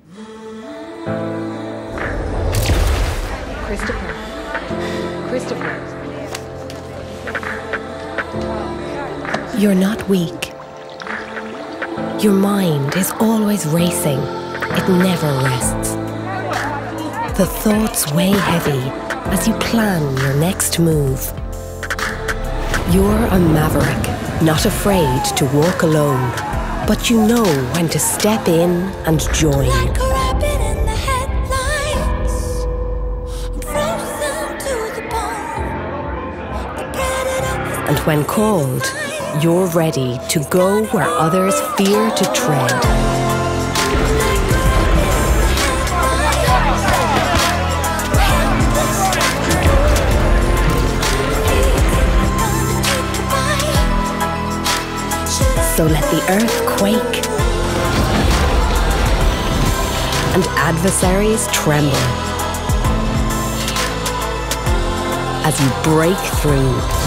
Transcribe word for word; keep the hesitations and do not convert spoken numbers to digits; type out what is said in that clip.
Christopher. Christopher. You're not weak. Your mind is always racing. It never rests. The thoughts weigh heavy as you plan your next move. You're a maverick, not afraid to walk alone, but you know when to step in and join. Like a rabbit in the headlights, frozen to the bone. The predator is And when called, you're ready to go where others fear to tread. So let the earth quake and adversaries tremble as you break through.